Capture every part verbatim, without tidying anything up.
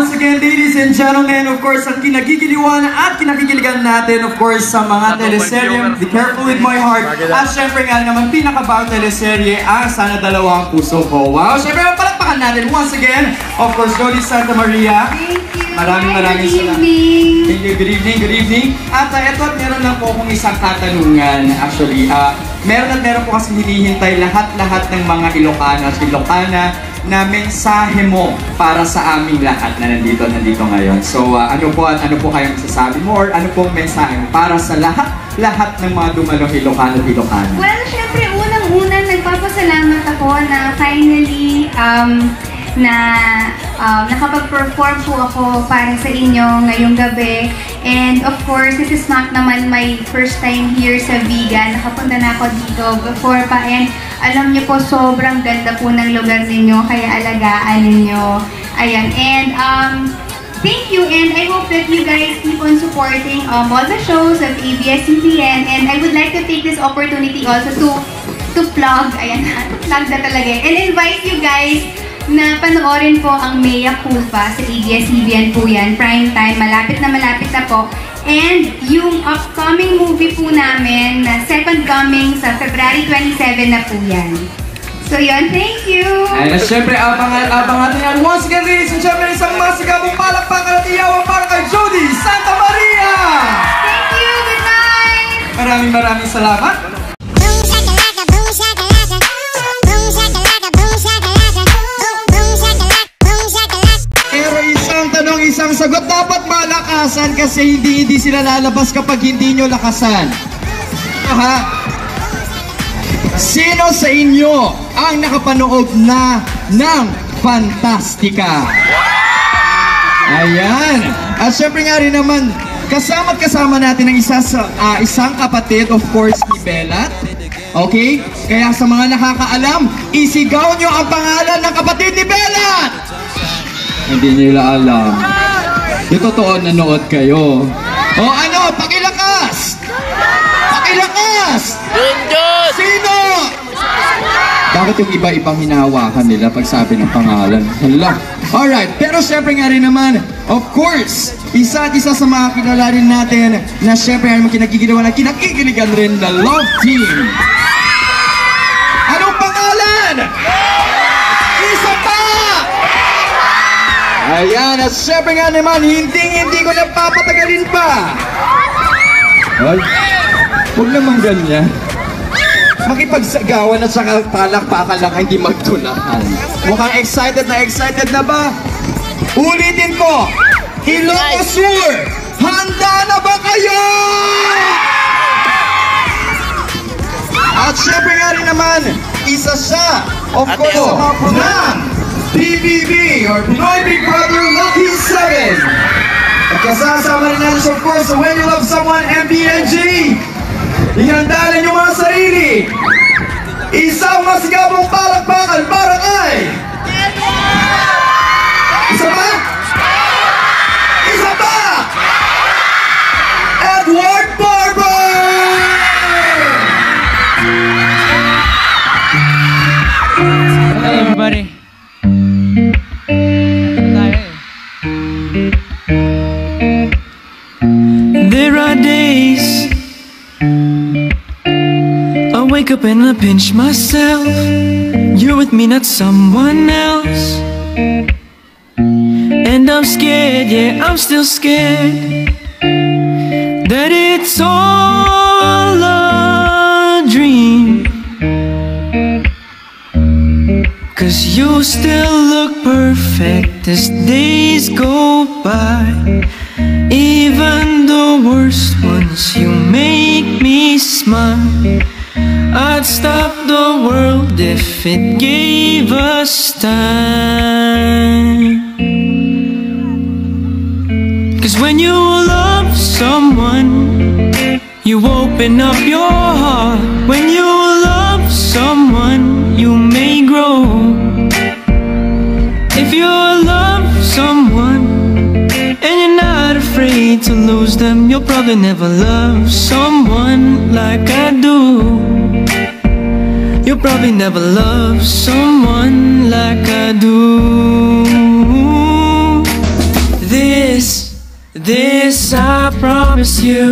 Once again, ladies and gentlemen, of course, ang kinagigiliwan at kinakikiligan natin, of course, sa mga teleserye, Be Careful With My Heart, at syempre nga naman, pinakabawang teleserye, ang Sana Dalawa Ang Puso Ko. Wow! Syempre, palakpakan natin once again, of course, Jody Santa Maria. Thank you. Maraming maraming salamat. Thank you. Good evening, good evening. At uh, eto, meron lang po akong isang katanungan, actually. Uh, meron at meron po kasi hinihintay lahat-lahat ng mga Ilocano at Ilocana na mensahe mo para sa aming lahat na nandito nandito ngayon. So uh, ano po at ano po kayong masasabi mo or ano pong mensahe mo para sa lahat-lahat ng mga dumalong Ilocano at Ilocana? Well, syempre unang-unang nagpapasalamat ako na finally um, na um, nakapag-perform po ako para sa inyo ngayong gabi. And of course, this is not naman my first time here sa Vigan. Nakapunta na ako dito before pa. And alam niyo po, sobrang ganda po ng lugar ninyo. Kaya alagaan ninyo. Ayan. And um, thank you. And I hope that you guys keep on supporting um, all the shows of A B S C B N. And I would like to take this opportunity also to to plug. Ayan. To plug na talaga. And invite you guys na panoorin po ang Mea Culpa sa A B S C B N po yan, prime time, malapit na malapit na po. And yung upcoming movie po namin na Second Coming sa February twenty-seven na po yan. So yun, thank you! And syempre, abang-abang natin yan. Once again, ladies and gentlemen, isang masigabong palakpakan at iyawan para kay Jody Santa Maria! Thank you! Good night! Maraming maraming salamat! Isang sagot, dapat malakasan kasi hindi hindi sila lalabas kapag hindi nyo lakasan. Ha? Sino sa inyo ang nakapanood na ng Fantastica? Ayan. At syempre nga rin naman, kasama't kasama natin ang isa sa, uh, isang kapatid, of course, ni Bella. Okay? Kaya sa mga nakakaalam, isigaw nyo ang pangalan ng kapatid ni Bella! Hindi nila alam. Yung totoo, nanood kayo. O ano? Pakilakas! Pakilakas! Sino? Bakit yung iba-ibang hinahawakan nila pag sabi ng pangalan? Hala. Alright, pero syempre nga rin naman, of course, isa at isa sa mga kilala rin natin na syempre ay kinagigiliwan at kinakikiligan rin na Love Team. Anong pangalan? Isa pa! Ayan, at syempre nga naman, hindi-hindi ko napapatagalin pa. Ay, huwag naman ganyan. Makipagsagawan at saka palakpakan lang, hindi magtulakan. Mukhang excited na excited na ba? Ulitin ko, Ilocos Sur, handa na ba kayo? At syempre nga rin naman, isa siya, of course, sa mga punang P B B or Pinoy Big Brother Lucky seven. At kasasama rin natin of course sa When You Love Someone M B N G. Ihanda niyo mga sarili. Isang masigabong palakpakan para kay isa pa? Isa pa? Edward Barber! Hey everybody. There are days I wake up and I pinch myself. You're with me, not someone else. And I'm scared, yeah, I'm still scared that it's all a dream. Cause you still look perfect as days go by. Even the worst ones, you make me smile. I'd stop the world if it gave us time. Cause when you love someone, you open up your heart. When you love someone, you may grow. If you love someone and you're not afraid to lose them, you'll probably never love someone like I do. You'll probably never love someone like I do. This I promise you,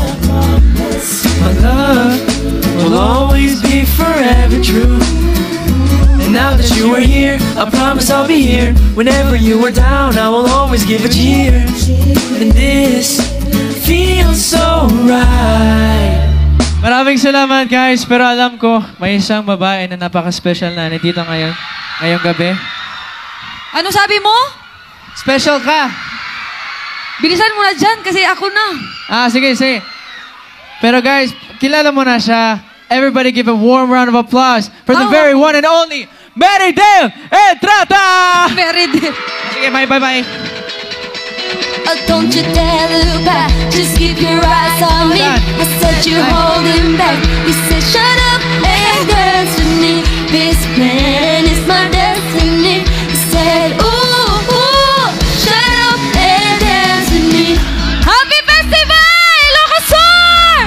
my love will always be forever true. And now that you are here, I promise I'll be here. Whenever you are down, I will always give a cheer. And this feels so right. Maraming salamat guys, pero alam ko may isang babae na napaka-special na nandito ngayon, ngayong gabi. Ano sabi mo? Special ka! Bilisan mo na dyan kasi ako na. Ah, sige, sige. Pero guys, kilala mo na siya. Everybody give a warm round of applause for the Oh. very one and only Mary Dale Entrata! Very deep. Sige, bye, bye, bye. Oh, don't you dare look back, just keep your eyes on me. Done. I said you're holding back, you said shut up and dance with me. This man is my destiny. You said ooh, ooh, shut up and dance with me. Happy Festival! Ilocosur!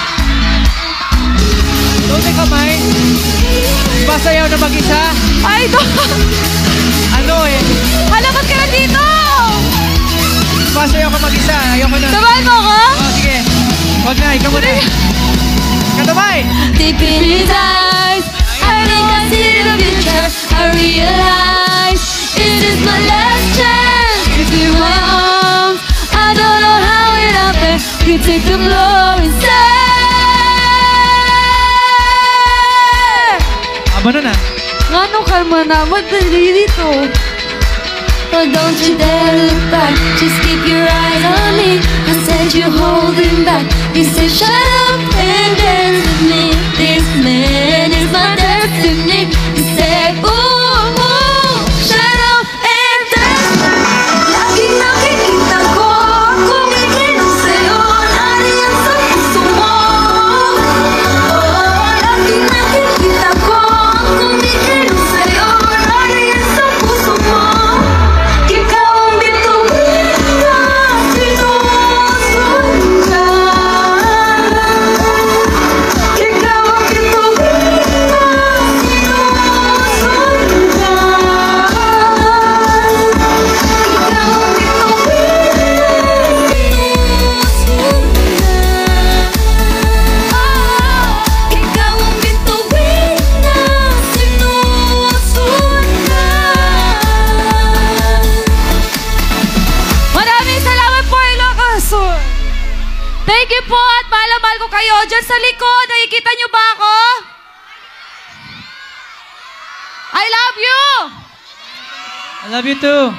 Doon kamay. Masayaw na mag-isa. Ay, ito. Ano eh? Halakot ka na dito! Masayaw ka mag-isa. Ayoko na. Samahan mo ako? Oh, sige. Huwag na, ikaw muna. Katamay! Deep in his eyes, I think I see the future. I realize it is my last chance. If you my arms, I don't know how it happened. You take the blow instead. Aba na na. Ngano kalma na? Madali dito. Oh, don't you dare look back, just keep your eyes on me. I said you're holding back, you said shut up and dance with me. This man is my destiny. You said ooh, ooh, shut up and dance. Laging nakikita ko, kumikilos sa'yo, nariyan sa puso mo. Oh, laging nakikita ko, kumikilos sa'yo, nariyan sa puso mo. Ikaw ang bituin na sinusundan. Ikaw ang bituin na Maraming salamat po, Ilocosur. Thank you po at mahal-mahal ko kayo. Diyan sa likod, nakikita niyo ba ako? I love you! I love you too.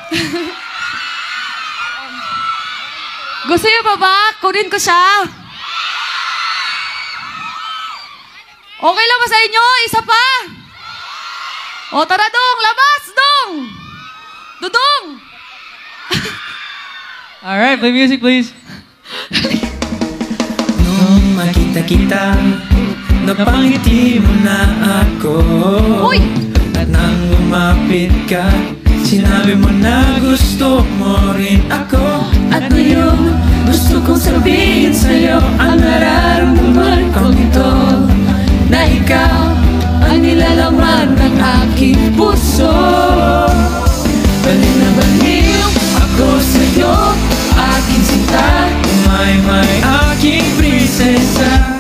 Gusto niyo pa ba? Kunin ko siya. Okay lang ba sa inyo? Isa pa? O tara dong, labas dong! Dudong! Alright, play music please. Nung makita kita, napangiti mo na ako. Uy! At nang lumapit ka, sinabi mo na gusto mo rin ako. At ngayon, gusto kong sabihin sa'yo ang nararamdaman kong ito. Na ikaw ang nilalaman ng aking puso. Baliw na baliw ako sa'yo, aking sinta. May may aking prinsesa.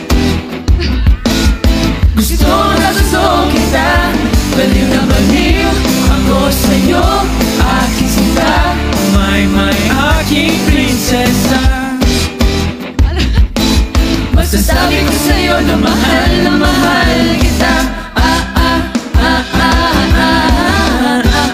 Gusto na gusto kita. Baliw na baliw ako sa'yo, aking sinta. May may aking prinsesa. Masasabi ko sa'yo na mahal na mahal kita. Ah, ah, ah, ah, ah, ah, ah,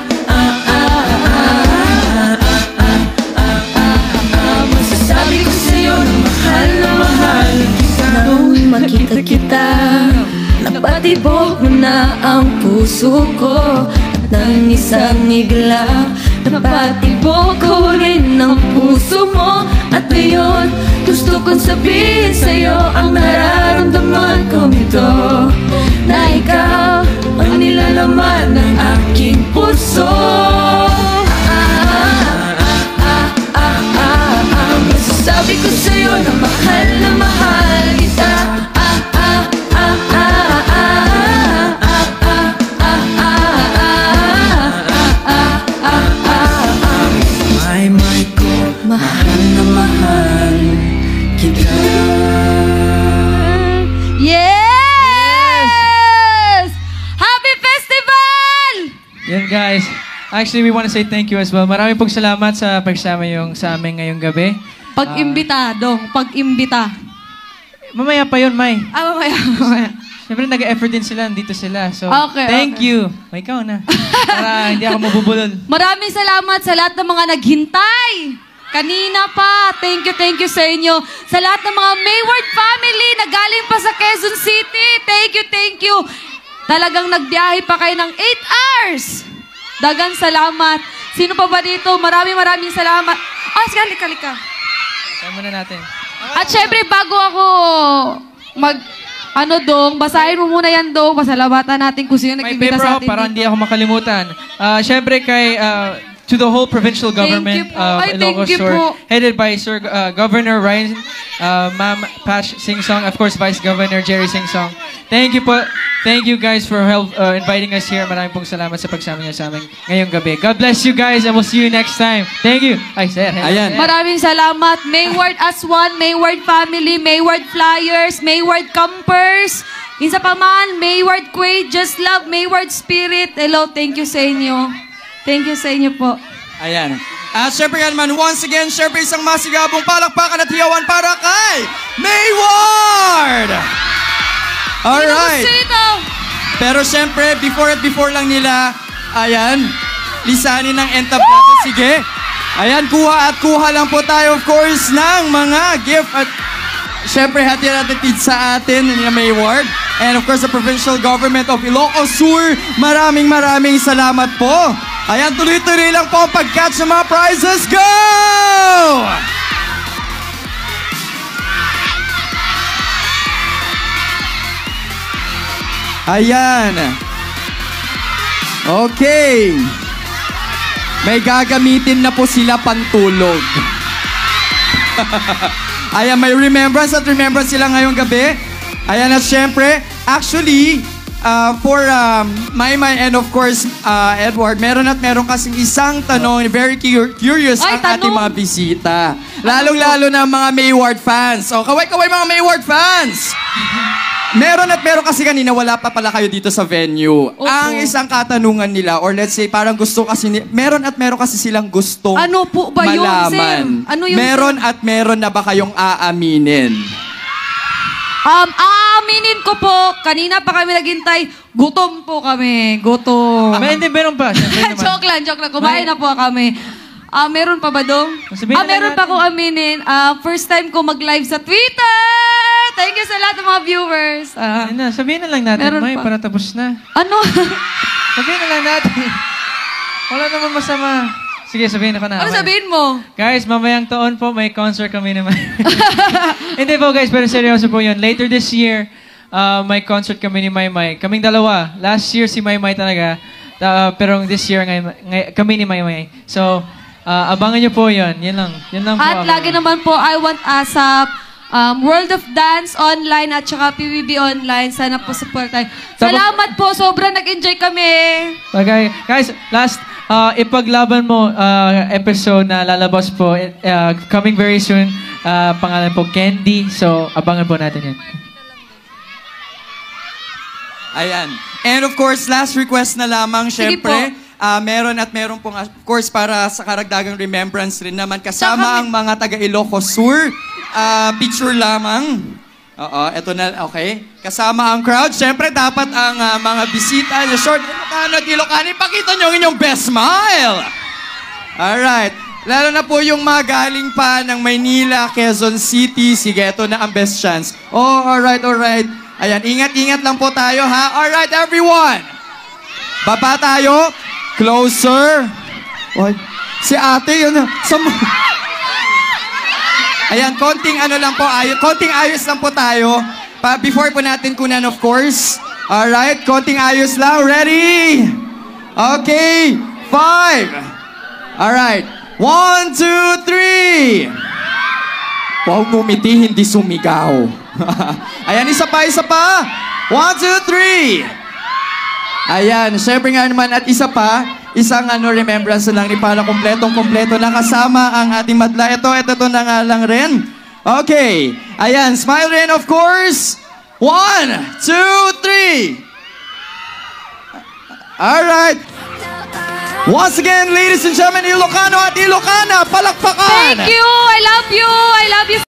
ah. Masasabi ko sa'yo na mahal na mahal kita. Nung makita kita, napatibok mo na ang puso ko. At nang isang igla, napatibok ko rin ang puso mo. At ngayon, gusto kong sabihin sa'yo ang nararamdaman ko ito. Na ikaw ang nilalaman ng aking puso. Ah, ah, ah, ah, ah, ah. Masasabi ko sa'yo na mahal na mahal kita. Ah, ah, ah, ah, ah, ah, ah, ah, ah, ah, ah, ah, ah, ah. May may ko guys. Actually, we want to say thank you as well. Maraming pong salamat sa pagsama yung sa amin ngayong gabi. Pag-imbita, Dong. Pag-imbita. Mamaya pa yun, May. Ah, mamaya, mamaya. Siyempre, nag-effort din sila. Nandito sila. So, Okay, thank okay. you. May ikaw na. Para hindi ako mabubulol. Maraming salamat sa lahat ng mga naghintay. Kanina pa. Thank you, thank you sa inyo. Sa lahat ng mga Mayward family na galing pa sa Quezon City. Thank you, thank you. Talagang nagbiyahe pa kayo ng eight hours. Dagang salamat. Sino pa ba dito? Maraming maraming salamat. Ah, sige, halika. Kaya muna natin. At syempre, bago ako mag... Ano, Dong? Basahin mo muna yan, Dong. Pasalamatan natin kung sino May nag-imbita paper sa ako atin. para hindi ako makalimutan. Uh, Siyempre kay... Uh, to the whole provincial government Thank you po. of Ay, thank Ilocos you Sur, po. headed by Sir uh, Governor Ryan, uh, Ma'am Patch Singsong, of course, Vice Governor Jerry Singsong. Thank you po. Thank you guys for help uh, inviting us here. Maraming pong salamat sa pagsama niyo sa amin ngayong gabi. God bless you guys and we'll see you next time. Thank you. Ay, sir. hello, Ayan. sir. Maraming salamat. Mayward as one, Mayward family, Mayward flyers, Mayward campers. Isa pa man, Mayward Quaid, Just Love, Mayward Spirit. Hello, thank you sa inyo. Thank you sa inyo po. Ayan. At syempre nga naman, once again, syempre isang masigabong palakpakan at hiyawan para kay Mayward! Alright. Sino? Pero syempre, before at before lang nila, ayan, lisanin ng entablado. Sige. Ayan, kuha at kuha lang po tayo, of course, ng mga gift at syempre, hati natin sa atin ni Mayward. And of course, the provincial government of Ilocos Sur. Maraming maraming salamat po. Ayan, tuloy-tuloy lang po ang pag-catch ng mga prizes. Go! Ayan. Okay. May gagamitin na po sila pantulog. Ayan, may remembrance at remembrance sila ngayong gabi. Ayan, at syempre, actually, uh, for um, Maymay and of course, uh, Edward, meron at meron kasing isang tanong, very cu- curious Ay, ang ating tanong. mga bisita. Lalong-lalo na mga Mayward fans. O, kaway-kaway mga Mayward fans! Meron at meron kasi kanina, wala pa pala kayo dito sa venue. Opo. Ang isang katanungan nila, or let's say, parang gusto kasi, ni- meron at meron kasi silang gustong Ano po ba yun, malaman. sir? Ano yun, meron sir? at meron na ba kayong aaminin? Um, aaminin ko po, kanina pa kami naghintay, gutom po kami. Gutom. May hindi, meron pa. Siyempre naman. joke lang, joke lang. Kumain May- na po kami. Ah, meron pa ba, Dong? Sabihin Ah, na lang meron pa natin. akong aminin. Ah, first time ko mag-live sa Twitter! Thank you sa lahat ng mga viewers. Ah, Ayun na, sabihin na lang natin, Meron May, pa. para tapos na. ano? Sabihin na lang natin. Wala naman masama. Sige, sabihin ako na. ano okay. sabihin mo? Guys, mamayang taon po, may concert kami naman. Hindi po guys, pero seryoso po yun. Later this year, uh, may concert kami ni Maymay. Kaming dalawa. Last year si Maymay talaga. Uh, pero this year, ngay, ngay, kami ni Maymay. So, uh, abangan nyo po yun. Yan lang. Yan lang po. At lagi naman po, I want ASAP, um, World of Dance online at saka P B B online. Sana po support tayo. Salamat po. Sobrang nag-enjoy kami. Okay. Guys, last, uh, Ipaglaban Mo uh, episode na lalabas po. Uh, coming very soon. Uh, pangalan po, Candy. So, abangan po natin yan. Ayan. And of course, last request na lamang, Sige syempre, ah, meron at meron pong, of course, para sa karagdagang remembrance rin naman, kasama Tsaka ang mga taga Ilocos Sur. Ah, picture lamang. Oo, eto na, okay. Kasama ang crowd. Syempre, dapat ang ah, mga bisita, yung short, Ilocano at Ilocani, pakita nyo ang inyong best smile. Alright. Lalo na po yung mga galing pa ng Maynila, Quezon City. Sige, eto na ang best chance. Oh, alright, alright. Ayan, ingat-ingat lang po tayo, ha? Alright, everyone. Baba tayo. Closer. Oy, si ate, yun. Sa... Ayan, konting ano lang po, ay konting ayos lang po tayo. Pa before po natin kunan, of course. Alright, konting ayos lang. Ready? Okay. Five. Alright. One, two, three. Wow, ngumiti, hindi sumigaw. Ayan, isa pa, isa pa. One, two, three. Ayan, syempre nga naman at isa pa, isang ano, remembrance lang ni para kompletong-kompleto na kasama ang ating madla. Ito, ito, ito na nga lang rin. Okay. Ayan, smile rin, of course. One, two, three. Alright. Once again, ladies and gentlemen, Ilocano at Ilocana, palakpakan! Thank you! I love you! I love you